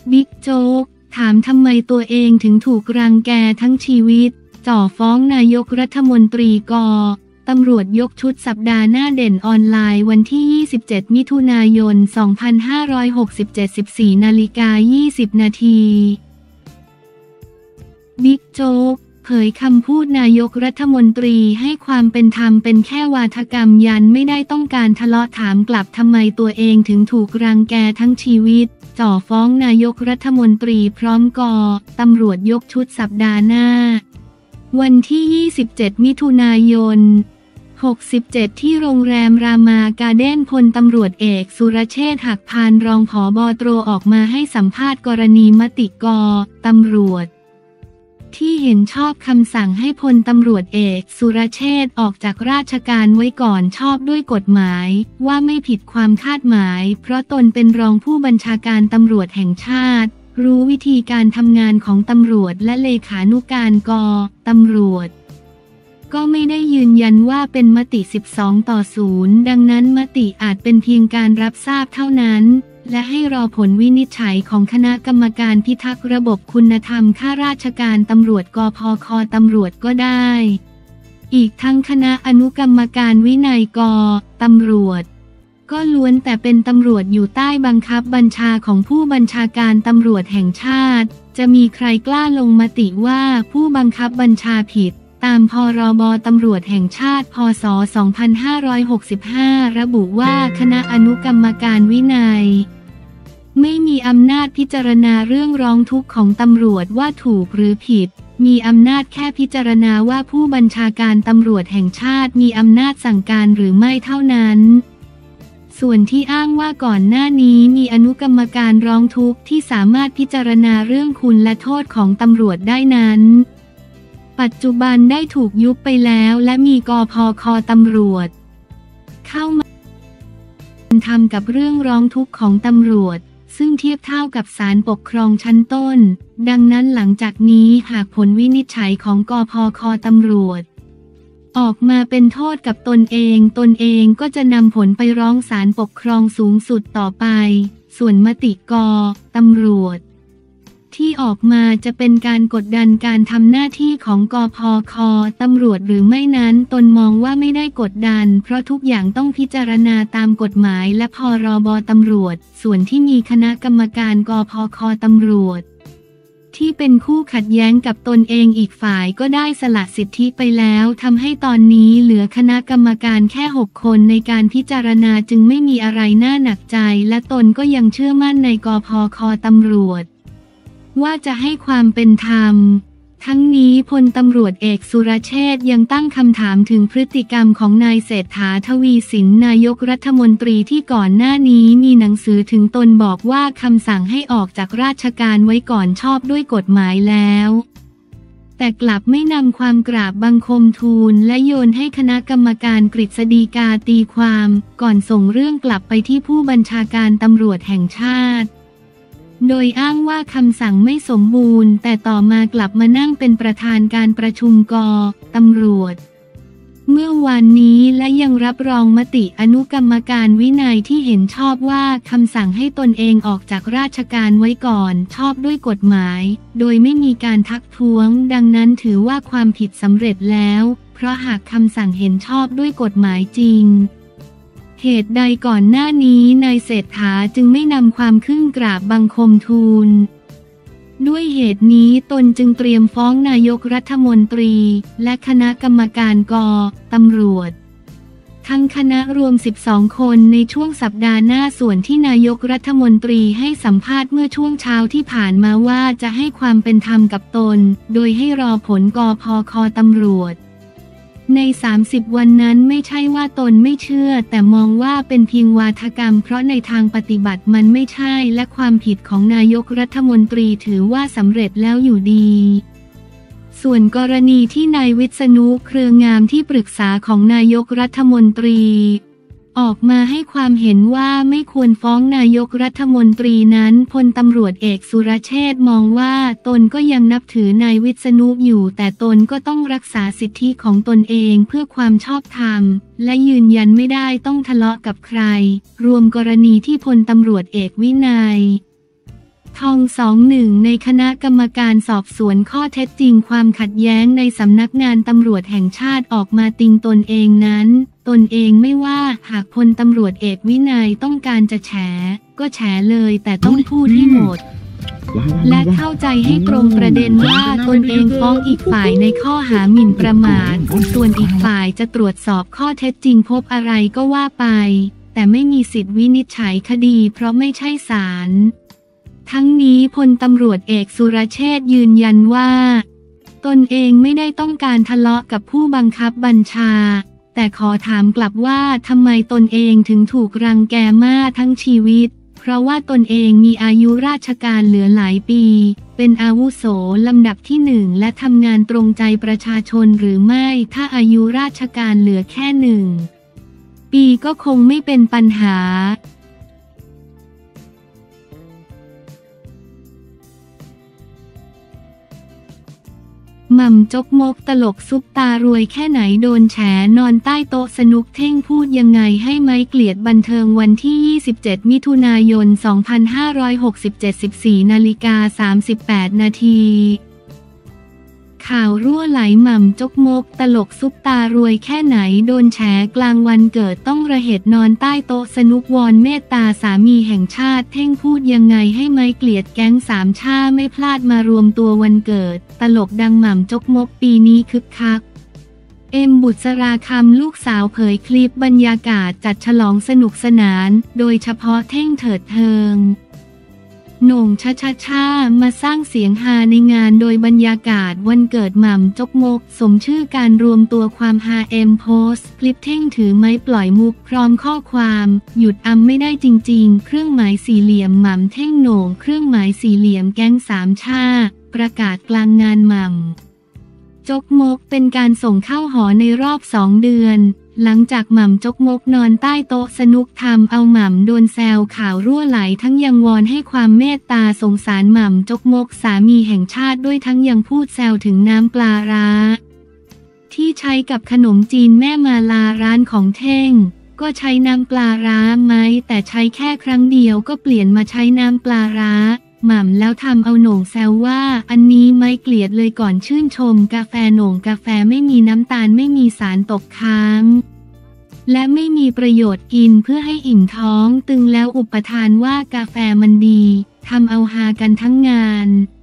บิ๊กโจ๊กถามทำไมตัวเองถึงถูกรังแกทั้งชีวิตจ่อฟ้องนายกรัฐมนตรีตำรวจยกชุดสัปดาห์หน้าเด่นออนไลน์วันที่ 27 มิถุนายน 2567 14:20 นาทีบิ๊กโจ๊กเผยคำพูดนายกรัฐมนตรีให้ความเป็นธรรมเป็นแค่วาทกรรมยันไม่ได้ต้องการทะเลาะถามกลับทำไมตัวเองถึงถูกรังแกทั้งชีวิตจ่อฟ้องนายกรัฐมนตรีพร้อมตำรวจยกชุดสัปดาห์หน้าวันที่ 27 มิถุนายน 67 ที่โรงแรมรามาการ์เด้นพลตำรวจเอกสุรเชษฐ์หักพานรองผบ.ตร.ออกมาให้สัมภาษณ์กรณีมติตำรวจที่เห็นชอบคำสั่งให้พลตำรวจเอกสุรเชษฐ์ออกจากราชการไว้ก่อนชอบด้วยกฎหมายว่าไม่ผิดความคาดหมายเพราะตนเป็นรองผู้บัญชาการตำรวจแห่งชาติรู้วิธีการทำงานของตำรวจและเลขานุการตำรวจก็ไม่ได้ยืนยันว่าเป็นมติ 12-0 ดังนั้นมติอาจเป็นเพียงการรับทราบเท่านั้นและให้รอผลวินิจฉัยของคณะกรรมการพิทักษ์ระบบคุณธรรมข้าราชการตำรวจกพค.ตำรวจก็ได้อีกทั้งคณะอนุกรรมการวินัยตำรวจก็ล้วนแต่เป็นตำรวจอยู่ใต้บังคับบัญชาของผู้บัญชาการตำรวจแห่งชาติจะมีใครกล้าลงมติว่าผู้บังคับบัญชาผิดตามพรบ.ตำรวจแห่งชาติพ.ศ. 2565 ระบุว่าคณะอนุกรรมการวินัยไม่มีอำนาจพิจารณาเรื่องร้องทุกข์ของตำรวจว่าถูกหรือผิดมีอำนาจแค่พิจารณาว่าผู้บัญชาการตำรวจแห่งชาติมีอำนาจสั่งการหรือไม่เท่านั้นส่วนที่อ้างว่าก่อนหน้านี้มีอนุกรรมการร้องทุกข์ที่สามารถพิจารณาเรื่องคุณและโทษของตำรวจได้นั้นปัจจุบันได้ถูกยุบไปแล้วและมีกพค.ตำรวจเข้ามาทำกับเรื่องร้องทุกข์ของตำรวจซึ่งเทียบเท่ากับศาลปกครองชั้นต้นดังนั้นหลังจากนี้หากผลวินิจฉัยของกพค.ตำรวจออกมาเป็นโทษกับตนเองก็จะนำผลไปร้องศาลปกครองสูงสุดต่อไปส่วนมติตำรวจที่ออกมาจะเป็นการกดดันการทำหน้าที่ของกพค.ตำรวจหรือไม่นั้นตนมองว่าไม่ได้กดดันเพราะทุกอย่างต้องพิจารณาตามกฎหมายและพรบ.ตำรวจส่วนที่มีคณะกรรมการกพค.ตำรวจที่เป็นคู่ขัดแย้งกับตนเองอีกฝ่ายก็ได้สละสิทธิไปแล้วทำให้ตอนนี้เหลือคณะกรรมการแค่6 คนในการพิจารณาจึงไม่มีอะไรน่าหนักใจและตนก็ยังเชื่อมั่นในกพค.ตำรวจว่าจะให้ความเป็นธรรมทั้งนี้พลตำรวจเอกสุรเชษฐ์ยังตั้งคำถามถึงพฤติกรรมของนายเศรษฐา ทวีสินนายกรัฐมนตรีที่ก่อนหน้านี้มีหนังสือถึงตนบอกว่าคำสั่งให้ออกจากราชการไว้ก่อนชอบด้วยกฎหมายแล้วแต่กลับไม่นำความกราบบังคมทูลและโยนให้คณะกรรมการกฤษฎีกาตีความก่อนส่งเรื่องกลับไปที่ผู้บัญชาการตำรวจแห่งชาติโดยอ้างว่าคำสั่งไม่สมบูรณ์แต่ต่อมากลับมานั่งเป็นประธานการประชุมตำรวจเมื่อวานนี้และยังรับรองมติอนุกรรมการวินัยที่เห็นชอบว่าคำสั่งให้ตนเองออกจากราชการไว้ก่อนชอบด้วยกฎหมายโดยไม่มีการทักท้วงดังนั้นถือว่าความผิดสำเร็จแล้วเพราะหากคำสั่งเห็นชอบด้วยกฎหมายจริงเหตุใดก่อนหน้านี้นายเศรษฐาจึงไม่นำความขึ้นกราบบังคมทูลด้วยเหตุนี้ตนจึงเตรียมฟ้องนายกรัฐมนตรีและคณะกรรมการตำรวจทั้งคณะรวม12 คนในช่วงสัปดาห์หน้าส่วนที่นายกรัฐมนตรีให้สัมภาษณ์เมื่อช่วงเช้าที่ผ่านมาว่าจะให้ความเป็นธรรมกับตนโดยให้รอผลกพค.ตำรวจใน30 วันนั้นไม่ใช่ว่าตนไม่เชื่อแต่มองว่าเป็นเพียงวาทกรรมเพราะในทางปฏิบัติมันไม่ใช่และความผิดของนายกรัฐมนตรีถือว่าสำเร็จแล้วอยู่ดีส่วนกรณีที่นายวิษณุเครืองามที่ปรึกษาของนายกรัฐมนตรีออกมาให้ความเห็นว่าไม่ควรฟ้องนายกรัฐมนตรีนั้นพลตำรวจเอกสุรเชษฐ์มองว่าตนก็ยังนับถือนายวิษณุอยู่แต่ตนก็ต้องรักษาสิทธิของตนเองเพื่อความชอบธรรมและยืนยันไม่ได้ต้องทะเลาะกับใครรวมกรณีที่พลตำรวจเอกวินัยทอง21ในคณะกรรมการสอบสวนข้อเท็จจริงความขัดแย้งในสำนักงานตำรวจแห่งชาติออกมาติงตนเองนั้นตนเองไม่ว่าหากพลตำรวจเอกวินัยต้องการจะแฉก็แฉเลยแต่ต้องพูดให้หมดและเข้าใจให้ตรงประเด็นว่าตนเองฟ้องอีกฝ่ายในข้อหาหมิ่นประมาทส่วนอีกฝ่ายจะตรวจสอบข้อเท็จจริงพบอะไรก็ว่าไปแต่ไม่มีสิทธิวินิจฉัยคดีเพราะไม่ใช่ศาลทั้งนี้พลตำรวจเอกสุรเชษฐ์ยืนยันว่าตนเองไม่ได้ต้องการทะเลาะกับผู้บังคับบัญชาแต่ขอถามกลับว่าทำไมตนเองถึงถูกรังแกมาทั้งชีวิตเพราะว่าตนเองมีอายุราชการเหลือหลายปีเป็นอาวุโสลำดับที่1และทำงานตรงใจประชาชนหรือไม่ถ้าอายุราชการเหลือแค่1 ปีก็คงไม่เป็นปัญหาหม่ำจกมกตลกซุปตารวยแค่ไหนโดนแฉนอนใต้โต๊ะสนุกเท่งพูดยังไงให้ไม้เกลียดบันเทิงวันที่27มิถุนายน2567 14:38 นาทีข่าวรั่วไหลหม่ำจกมกตลกซุปตารวยแค่ไหนโดนแฉกลางวันเกิดต้องระเหตุนอนใต้โต๊ะสนุกวอนเมตตาสามีแห่งชาติเท่งพูดยังไงให้ไม้เกลียดแก๊งสามชาไม่พลาดมารวมตัววันเกิดตลกดังหม่ำจกมกปีนี้คึกคักเอ็มบุษราคำลูกสาวเผยคลิปบรรยากาศจัดฉลองสนุกสนานโดยเฉพาะเท่งเถิดเทิงโหน่งชามาสร้างเสียงฮาในงานโดยบรรยากาศวันเกิดหม่ำจกมกสมชื่อการรวมตัวความฮาเอ็มโพสคลิปเท่งถือไม้ปล่อยมุกพร้อมข้อความหยุดอำไม่ได้จริงๆเครื่องหมายสี่เหลี่ยมหม่ำเท่งโหน่งเครื่องหมายสี่เหลี่ยมแก๊งสามชาประกาศกลางงานหม่ำจกมกเป็นการส่งเข้าหอในรอบ2 เดือนหลังจากหม่ำจกมกนอนใต้โต๊ะสนุกทำเอาหม่ำโดนแซวข่าวรั่วไหลทั้งยังวอนให้ความเมตตาสงสารหม่ำจกมกสามีแห่งชาติด้วยทั้งยังพูดแซวถึงน้ำปลาร้าที่ใช้กับขนมจีนแม่มาลาร้านของเท่งก็ใช้น้ำปลาร้าไหมแต่ใช้แค่ครั้งเดียวก็เปลี่ยนมาใช้น้ำปลาร้าหม่ำแล้วทำเอาโหน่งแซวว่าอันนี้ไม่เกลียดเลยก่อนชื่นชมกาแฟโหน่งกาแฟไม่มีน้ำตาลไม่มีสารตกค้างและไม่มีประโยชน์กินเพื่อให้อิ่มท้องตึงแล้วอุปทานว่ากาแฟมันดีทำเอาฮากันทั้งงาน